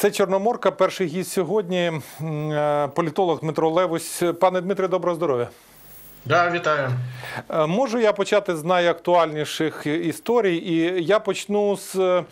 Це «Чорноморка», перший гість сьогодні, політолог Дмитро Левусь. Пане Дмитре, доброго здоров'я. Да, вітаю. Можу я почати з найактуальніших історій, і я почну з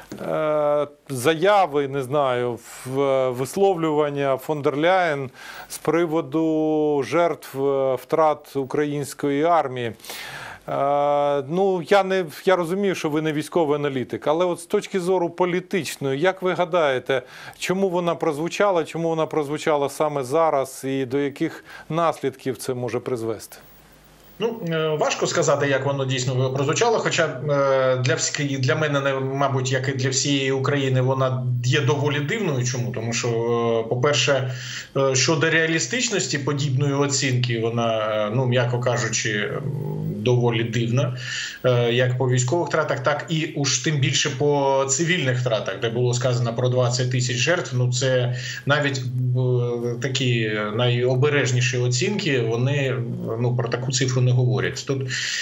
заяви, не знаю, висловлювання фон дер Ляєн з приводу жертв втрат української армії. Ну, я розумію, що ви не військовий аналітик, але от з точки зору політичної, як ви гадаєте, чому вона прозвучала саме зараз і до яких наслідків це може призвести? Ну, важко сказати, як воно дійсно прозвучало, хоча для мене, мабуть, як і для всієї України, вона є доволі дивною. Чому? Тому що, по-перше, щодо реалістичності подібної оцінки, вона, ну, м'яко кажучи, доволі дивна, як по військових втратах, так і уж тим більше по цивільних втратах, де було сказано про 20 тисяч жертв. Ну, це навіть такі найобережніші оцінки, вони, ну, про таку цифру не говорять. Тут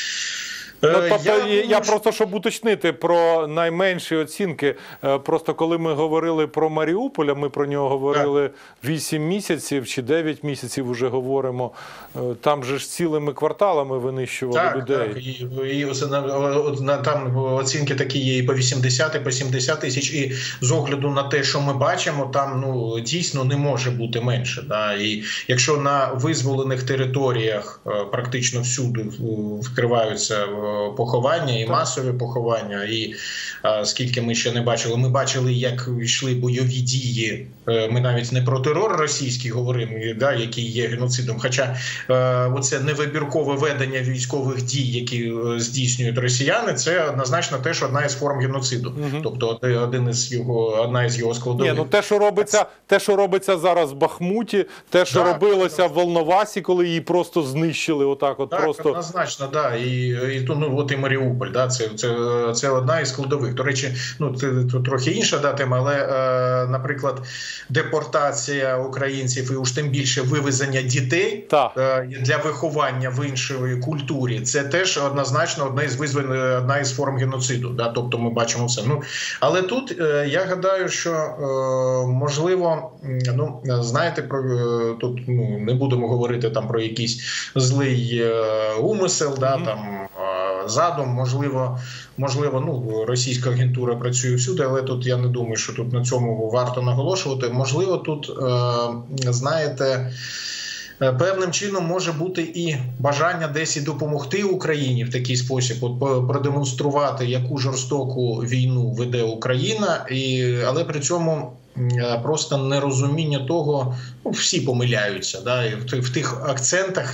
я просто, щоб уточнити про найменші оцінки, просто коли ми говорили про Маріуполь, ми про нього говорили 8 місяців чи 9 місяців вже говоримо, там же ж цілими кварталами винищували людей. Так, і там оцінки такі є і по 80, і по 70 тисяч, і з огляду на те, що ми бачимо, там, ну, дійсно не може бути менше. Да? І якщо на визволених територіях практично всюди вкриваються поховання, і масові поховання, і скільки ми ще не бачили. Ми бачили, як йшли бойові дії. Ми навіть не про терор російський говоримо, да, який є геноцидом. Хоча оце невибіркове ведення військових дій, які здійснюють росіяни, це однозначно теж одна із форм геноциду. Тобто одна із його складових. Ні, ну те, що робиться зараз в Бахмуті, те, що робилося в Волновасі, коли її просто знищили отак от. Так, просто. Однозначно, да. І от і Маріуполь, да, це одна із складових. До речі, ну, це трохи інша тема, але, наприклад, депортація українців і уж тим більше вивезення дітей для виховання в іншій культурі, це теж однозначно одна із форм геноциду. Да? Тобто ми бачимо все. Ну, але тут я гадаю, що можливо, ну, знаєте, тут, ну, не будемо говорити там про якийсь злий умисел, да, там, задум, можливо, ну, російська агентура працює всюди, але тут я не думаю, що тут на цьому варто наголошувати. Можливо, тут, знаєте, певним чином може бути і бажання десь і допомогти Україні в такий спосіб, от продемонструвати, яку жорстоку війну веде Україна, але при цьому просто нерозуміння того, ну, всі помиляються, да, в тих акцентах,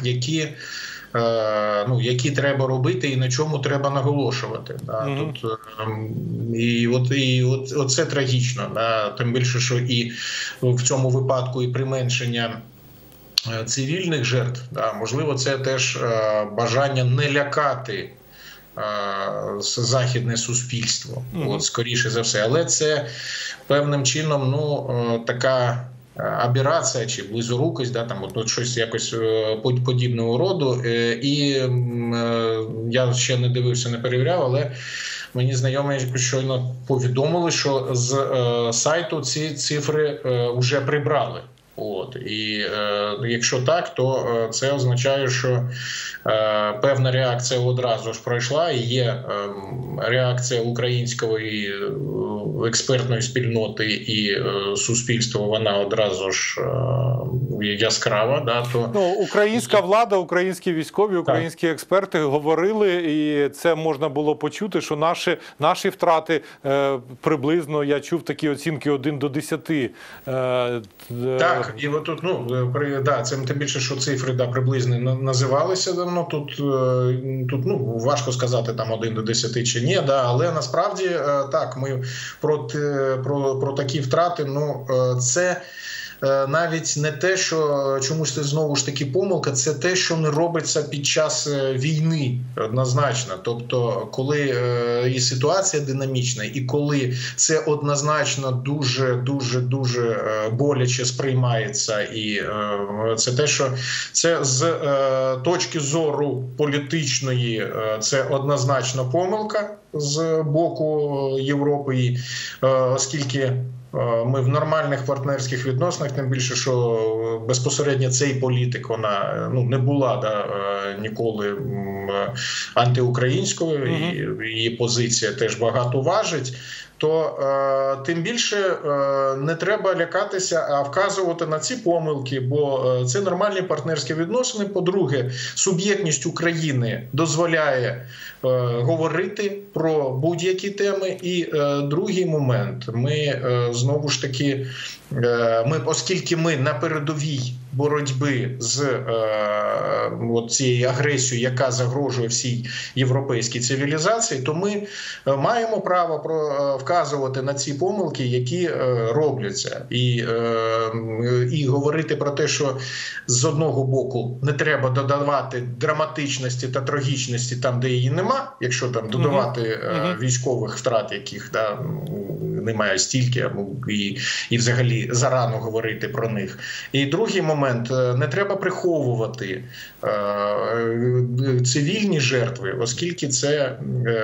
які треба робити і на чому треба наголошувати. Да. Тут, оце трагічно. Да. Тим більше, що і в цьому випадку і применшення цивільних жертв, да, можливо, це теж бажання не лякати західне суспільство, от, скоріше за все. Але це певним чином, ну, така аберація чи близорукость, да, там от щось якось подібного роду. І я ще не дивився, не перевіряв, але мені знайомі щойно повідомили, що з сайту ці цифри вже прибрали. От, і якщо так, то це означає, що певна реакція одразу ж пройшла, і є реакція української експертної спільноти і суспільства, вона одразу ж яскрава. Да, українська влада, українські військові, українські експерти говорили, і це можна було почути, що наші втрати приблизно, я чув такі оцінки 1 до 10. Так, і от тут, ну, це тим більше, що цифри приблизно називалися давно. Тут ну, важко сказати там 1 до 10 чи ні, да, але насправді так, ми про такі втрати, ну, це навіть не те, що чомусь це знову ж таки помилка, це те, що не робиться під час війни, однозначно. Тобто, коли і ситуація динамічна, і коли це однозначно дуже боляче сприймається, і це те, що це з точки зору політичної, це однозначно помилка з боку Європи, оскільки Ми в нормальних партнерських відносинах, тим більше, що безпосередньо цей політик, вона не була ніколи антиукраїнською, і її позиція теж багато важить. То тим більше не треба лякатися, а вказувати на ці помилки, бо це нормальні партнерські відносини. По-друге, суб'єктність України дозволяє говорити про будь-які теми. І другий момент, ми знову ж таки, оскільки ми на передовій боротьби з цією агресією, яка загрожує всій європейській цивілізації, то ми маємо право вказувати на ці помилки, які робляться. І говорити про те, що з одного боку не треба додавати драматичності та трагічності там, де її нема, якщо там додавати військових втрат, яких немає стільки, і взагалі зарано говорити про них. І другий момент, не треба приховувати цивільні жертви, оскільки це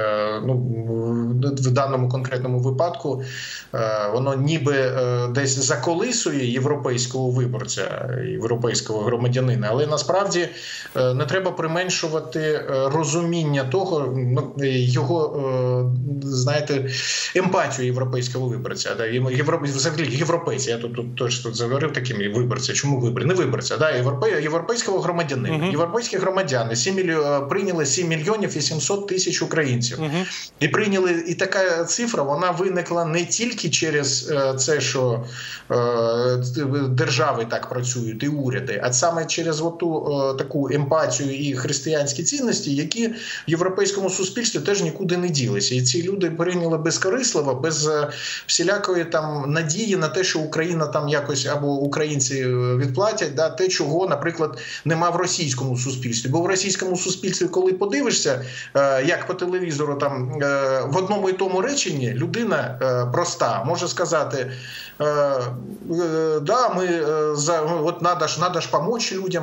в даному конкретному випадку воно ніби десь заколисує європейського виборця, європейського громадянина, але насправді не треба применшувати розуміння того, його, знаєте, емпатію європейського виборця. Взагалі європейця, я тут заговорив таким виборця. Чому виборця? Не виборця, європейського громадянина. Європейські громадяни прийняли 7 мільйонів і 700 тисяч українців. І така цифра, вона виникла не тільки через це, що держави так працюють, і уряди, а саме через таку емпатію і християнські цінності, які в європейському суспільстві теж нікуди не ділися. І ці люди прийняли безкорисливо, без всілякої там надії на те, що Україна там якось або українці відплатять, те, чого, наприклад, нема в російському суспільстві. Бо в російському суспільстві, коли подивишся, як по телевізору там в одному і тому реченні людина проста може сказати: да, надо ж помочь людям,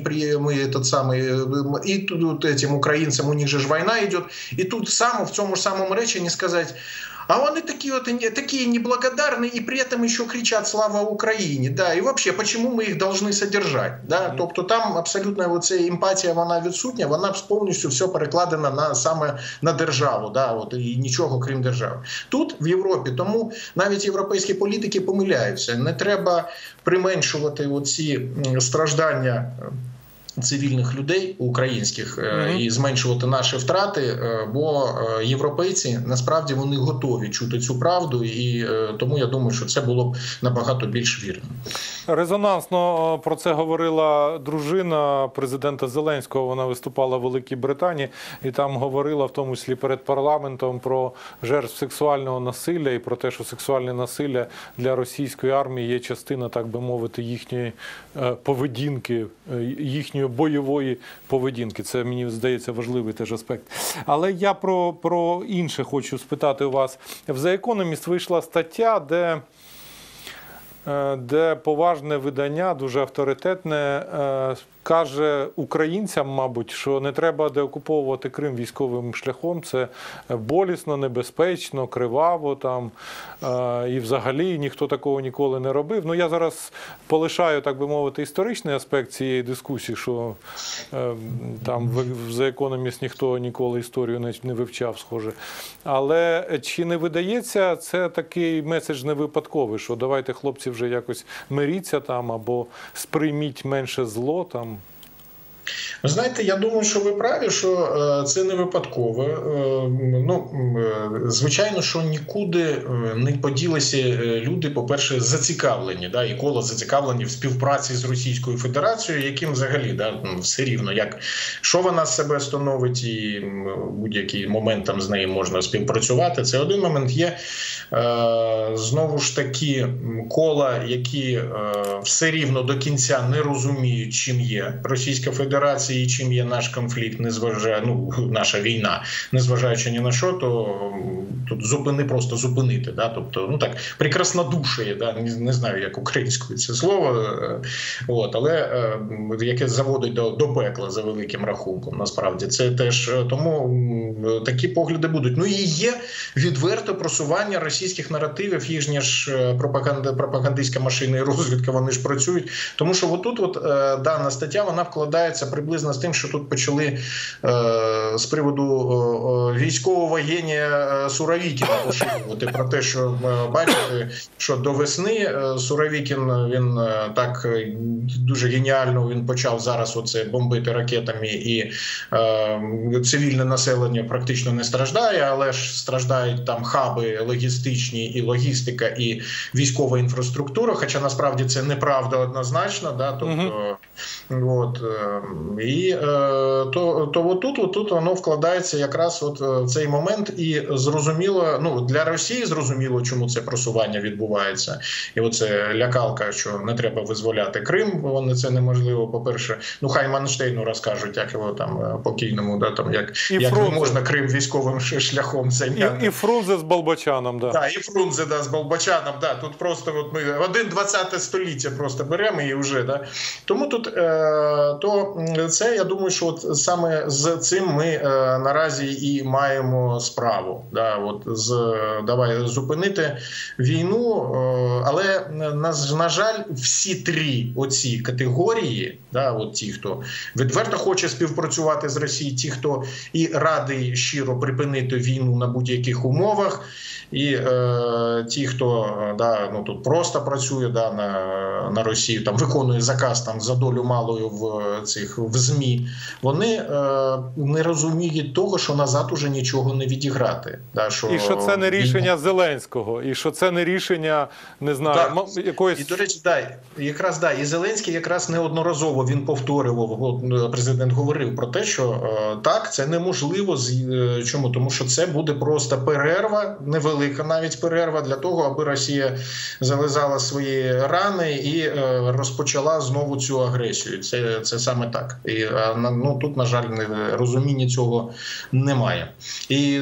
и тут этим украинцам, у них же война идет, и тут в цьому ж самому реченні сказати: а вони такі неблагодарні і при этом ще кричать «Слава Україні!». Да, і взагалі, почему ми їх повинні содержати? Да? Тобто там абсолютно ця емпатія, вона відсутня, вона повністю все перекладена саме на державу, і нічого крім держави. Тут, в Європі, тому навіть європейські політики помиляються. Не треба применшувати оці страждання цивільних людей українських і зменшувати наші втрати, бо європейці насправді вони готові чути цю правду, і тому я думаю, що це було б набагато більш вірно. Резонансно про це говорила дружина президента Зеленського, вона виступала в Великій Британії і там говорила, в тому числі перед парламентом, про жертв сексуального насилля і про те, що сексуальне насилля для російської армії є частина, так би мовити, їхньої поведінки, їхньої бойової поведінки. Це, мені здається, важливий теж аспект. Але я про інше хочу спитати у вас. В The Economist вийшла стаття, де поважне видання, дуже авторитетне, каже українцям, мабуть, що не треба деокуповувати Крим військовим шляхом. Це болісно, небезпечно, криваво там, і взагалі ніхто такого ніколи не робив. Ну, я зараз полишаю, так би мовити, історичний аспект цієї дискусії, що там в The Economist ніхто ніколи історію не вивчав, схоже. Але чи не видається це такий меседж не випадковий, що давайте, хлопці, вже якось миріться там або сприйміть менше зло там? Ви знаєте, я думаю, що ви праві, що це не випадково. Звичайно, що нікуди не поділися люди, по-перше, зацікавлені, і коло зацікавлені в співпраці з Російською Федерацією, яким взагалі все рівно, що вона з себе становить, і будь-який момент там з нею можна співпрацювати. Це один момент. Є знову ж таки кола, які все рівно до кінця не розуміють, чим є Російська Федерація. ситуації, чим є наш конфлікт, наша війна, незважаючи ні на що, то тут просто зупинити. Да? Тобто, так, прекраснодушие, да? Не знаю, як українською це слово, але яке заводить до пекла за великим рахунком, насправді. Це теж тому такі погляди будуть. Ну і є відверте просування російських наративів, їхня ж пропагандистська машина і розвідка, вони ж працюють. Тому що отут дана стаття, вона вкладається приблизно з тим, що тут почали з приводу військового генія Суровікіна поширювати про те, що бачите, що до весни Суровікін, він так дуже геніально він почав зараз оце бомбити ракетами, і цивільне населення практично не страждає, але ж страждають там хаби логістичні, і логістика, і військова інфраструктура, хоча насправді це неправда однозначно, да, тобто отут воно вкладається якраз в цей момент, і зрозуміло, для Росії зрозуміло, чому це просування відбувається. І оце лякалка, що не треба визволяти Крим, це неможливо, по-перше, хай Манштейну розкажуть, як його там покійному, да, там, як не можна Крим військовим шляхом зайняти. І Фрунзе з Болбочаном, да. Так, і Фрунзе, да, з Болбочаном, да, тут просто ми 1/20 століття просто беремо і вже, да. Тому тут, це, я думаю, що саме з цим ми наразі і маємо справу, да, давай зупинити війну, але, на жаль, всі три оці категорії, да, ті, хто відверто хоче співпрацювати з Росією, ті, хто і радий щиро припинити війну на будь-яких умовах, і ті, хто тут просто працює на Росію, там виконує заказ там за долю малою в ЗМІ, вони не розуміють того, що назад уже нічого не відіграти. Да, і що це не рішення Зеленського, і що це не рішення, не знаю, якоїсь... І, до речі, і Зеленський якраз неодноразово він повторював, президент говорив про те, що так, це неможливо. Чому? Тому що це буде просто перерва, невелика навіть перерва для того, аби Росія зализала свої рани і розпочала знову цю агресію. Це саме так. І тут, на жаль, розуміння цього немає. І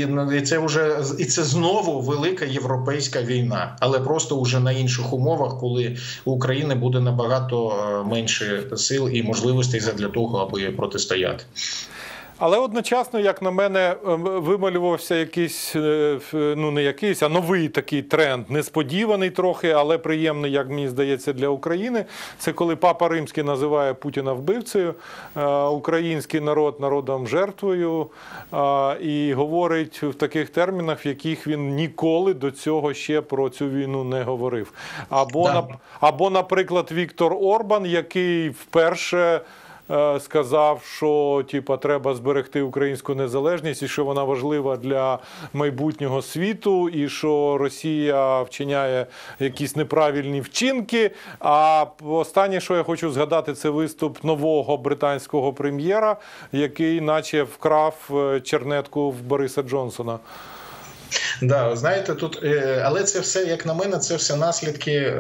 це знову велика європейська війна, але просто вже на інших умовах, коли у України буде набагато менше сил і можливостей для того, аби протистояти. Але одночасно, як на мене, вималювався якийсь, не якийсь, а новий такий тренд, несподіваний трохи, але приємний, як мені здається, для України. Це коли Папа Римський називає Путіна вбивцею, український народ народом жертвою, і говорить в таких термінах, в яких він ніколи до цього ще про цю війну не говорив. Або, наприклад, Віктор Орбан, який вперше сказав, що треба зберегти українську незалежність і що вона важлива для майбутнього світу, і що Росія вчиняє якісь неправильні вчинки. А останнє, що я хочу згадати, це виступ нового британського прем'єра, який наче вкрав чернетку в Бориса Джонсона. Да, знаєте, тут, але це все, як на мене, це все наслідки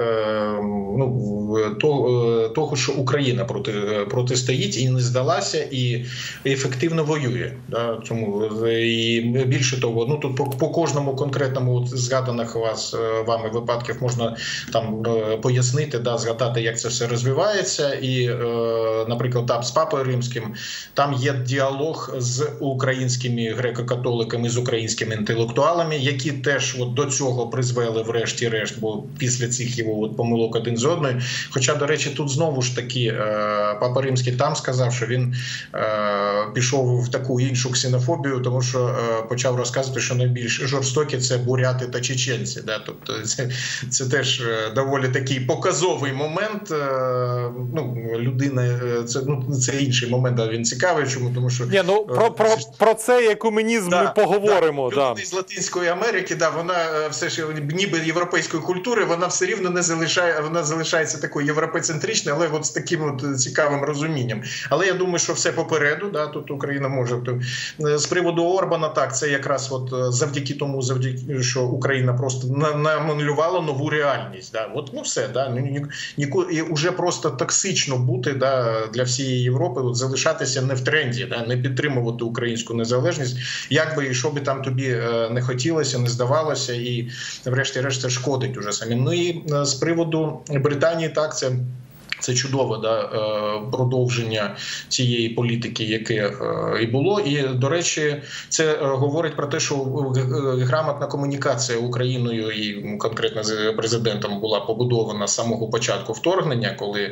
того, що Україна протистоїть і не здалася, і ефективно воює. Да, і більше того, тут по кожному конкретному згаданих вами випадків можна там пояснити, згадати, як це все розвивається. І, наприклад, там з Папою Римським, там є діалог з українськими греко-католиками, з українськими інтелектуалами, які теж до цього призвели врешті-решт, бо після цих його помилок один з одною. Хоча, до речі, тут знову ж таки Папа Римський там сказав, що він пішов в таку іншу ксенофобію, тому що почав розказувати, що найбільш жорстокі – це буряти та чеченці. Да? Тобто це теж доволі такий показовий момент. Людина, це інший момент, він цікавий, чому? Тому що... Про цей екуменізм ми поговоримо. Люди з Латинської Америки, да, вона все ж ніби європейської культури, вона все рівно не залишає, вона залишається такою європейцентричною, але от з таким от цікавим розумінням. Але я думаю, що все попереду, да, тут Україна може. З приводу Орбана, так, це якраз от завдяки тому, що Україна просто намалювала нову реальність. Да. От, ну все, да, і вже просто токсично бути, да, для всієї Європи, от, залишатися не в тренді, да, не підтримувати українську незалежність, як би і що би там тобі не хотілося, не здавалося, і врешті-решт це шкодить уже самим. Ну і з приводу Британії, так, це чудове, да, продовження цієї політики, яке і було. І, до речі, це говорить про те, що грамотна комунікація Україною і конкретно з президентом була побудована з самого початку вторгнення, коли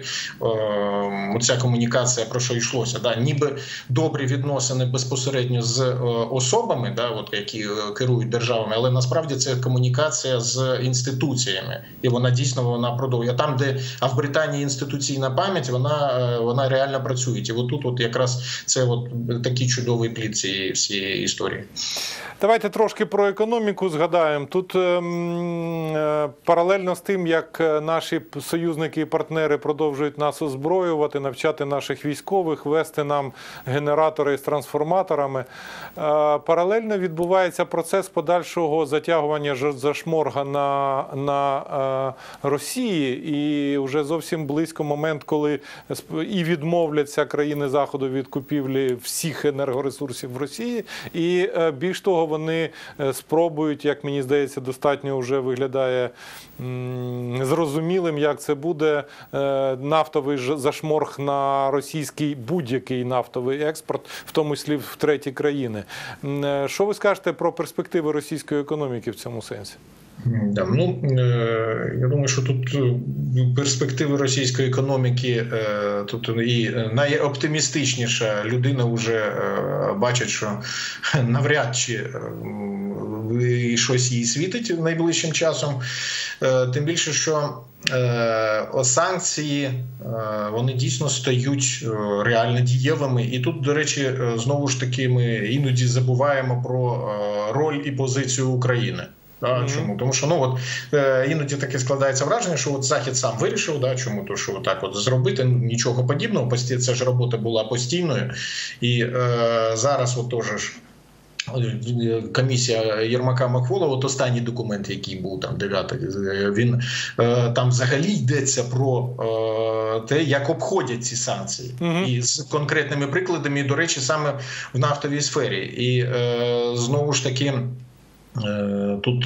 ця комунікація, про що йшлося, да, ніби добрі відносини безпосередньо з особами, да, от, які керують державами, але насправді це комунікація з інституціями. І вона дійсно продовжує. Там, де, а в Британії інституційна пам'ять, вона реально працює. І отут от якраз це от такий чудовий плід цієї всієї історії. Давайте трошки про економіку згадаємо. Тут паралельно з тим, як наші союзники і партнери продовжують нас озброювати, навчати наших військових, вести нам генератори з трансформаторами, паралельно відбувається процес подальшого затягування зашморга на Росії. І вже зовсім близько момент, коли і відмовляться країни Заходу від купівлі всіх енергоресурсів в Росії, і більш того, вони спробують, як мені здається, достатньо вже виглядає зрозумілим, як це буде, нафтовий зашморг на російський будь-який нафтовий експорт, в тому числі в треті країни. Що ви скажете про перспективи російської економіки в цьому сенсі? Да, ну, я думаю, що тут перспективи російської економіки, тут і найоптимістичніша людина вже бачить, що навряд чи щось їй світить найближчим часом. Тим більше, що санкції, вони дійсно стають реально дієвими. І тут, до речі, знову ж таки, ми іноді забуваємо про роль і позицію України. Чому? Тому що іноді таке складається враження, що Захід сам вирішив, чому? То, що так от зробити, нічого подібного, це ж робота була постійною. І зараз теж комісія Єрмака-Махвола, останній документ, який був там 9-й, він там взагалі йдеться про те, як обходять ці санкції. І з конкретними прикладами, і, до речі, саме в нафтовій сфері. І знову ж таки, тут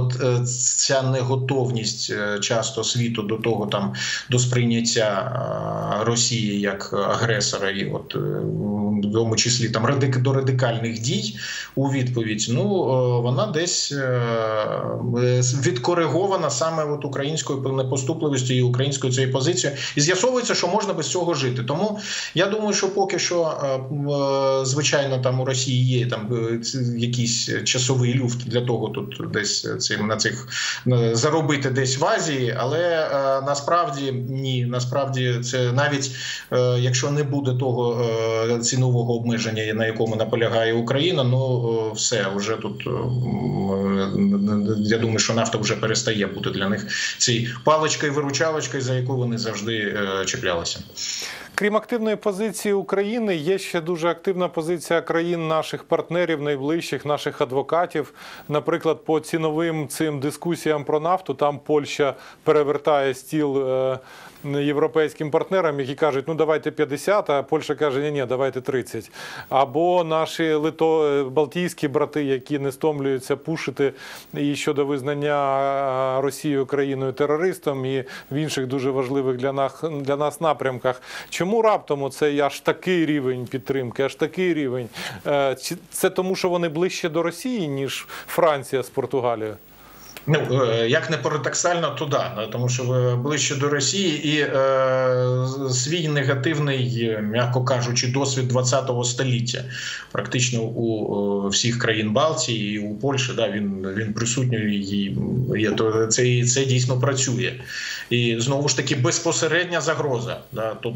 ця неготовність часто світу до того, там, до сприйняття Росії як агресора, і в тому числі там до радикальних дій у відповідь, вона десь відкоригована саме українською непоступливістю і українською цією позицією. І з'ясовується, що можна без цього жити. Тому я думаю, що поки що, звичайно, там у Росії є там якийсь часовий люфт для того, тут десь заробити десь в Азії, але насправді ні. Насправді це навіть якщо не буде того цінового обмеження, на якому наполягає Україна, все, вже тут, я думаю, що нафта вже перестає бути для них цією паличкою-виручалочкою, за яку вони завжди чіплялися. Крім активної позиції України, є ще дуже активна позиція країн наших партнерів, найближчих, наших адвокатів. Наприклад, по ціновим цим дискусіям про нафту, там Польща перевертає стіл європейським партнерам, які кажуть, давайте 50, а Польща каже, ні, давайте 30. Або наші балтійські брати, які не стомлюються пушити і щодо визнання Росією країною терористом, і в інших дуже важливих для нас напрямках. Чому раптом оцей аж такий рівень підтримки, аж такий рівень? Це тому, що вони ближче до Росії, ніж Франція з Португалією? Як не парадоксально, то да, тому що ближче до Росії і свій негативний, м'яко кажучи, досвід 20-го століття практично у всіх країн Балтії і у Польщі, він присутній, і це дійсно працює. І знову ж таки безпосередня загроза. Да, тут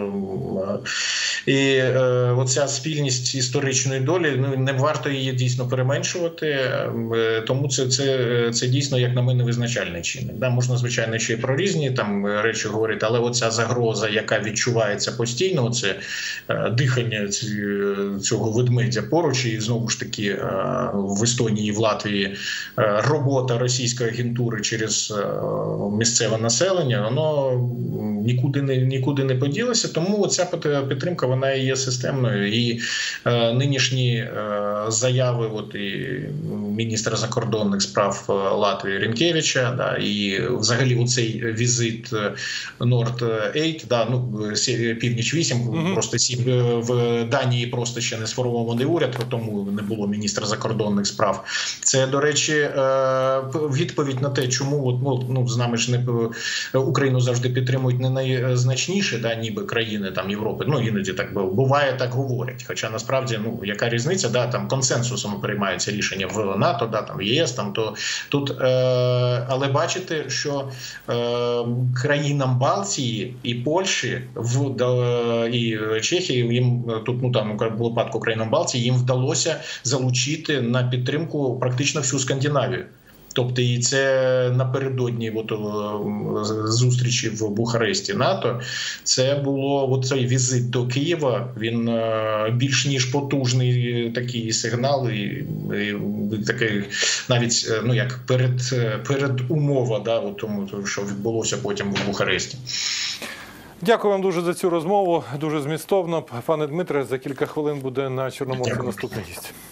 і оця спільність історичної долі, ну не варто її дійсно переменшувати, тому це дійсно, як на мене, визначальний чинник. Да, можна, звичайно, ще й про різні там речі говорити, але оця загроза, яка відчувається постійно, це дихання цього ведмедя поруч, і знову ж таки в Естонії і в Латвії робота російської агентури через місцеве населення, воно нікуди не поділося, тому ця підтримка, вона і є системною. І нинішні заяви і міністра закордонних справ Латвії Рінкевича, да, і взагалі оцей візит Nord-8, да, Північ-8, просто в Данії просто ще не сформований уряд, тому не було міністра закордонних справ. Це, до речі, відповідь на те, чому з нами ж Україну завжди підтримують не найзначніші, да, ніби країни там Європи. Ну, іноді так буває, так говорять. Хоча насправді, яка різниця, да, там консенсусом приймаються рішення в НАТО, да, там в ЄС, там то тут, але бачите, що країнам Балтії і Польщі і Чехії, їм тут, там у випадку країнам Балтії, їм вдалося залучити на підтримку практично всю Скандинавію. Тобто і це напередодні зустрічі в Бухаресті НАТО, це було цей візит до Києва, він більш ніж потужний такий сигнал, і такий навіть як передумова, да, тому, що відбулося потім в Бухаресті. Дякую вам дуже за цю розмову, дуже змістовно. Пане Дмитре, за кілька хвилин буде на Чорноморці наступний гість.